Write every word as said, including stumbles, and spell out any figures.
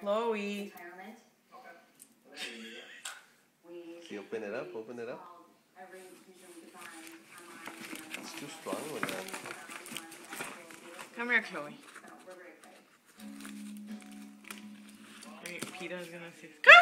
Chloe. See, open it up, open it up. It's too strong with that. Come here, Chloe. Wait, Peter's gonna see.